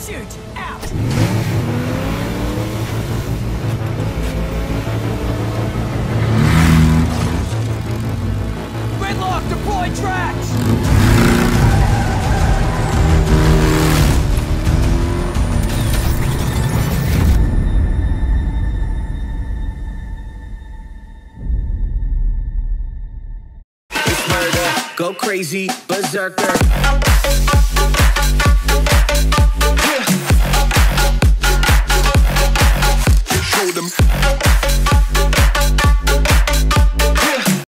Shoot! Out! Gridlock! Deploy tracks! It's murder, go crazy, berserker. Show them.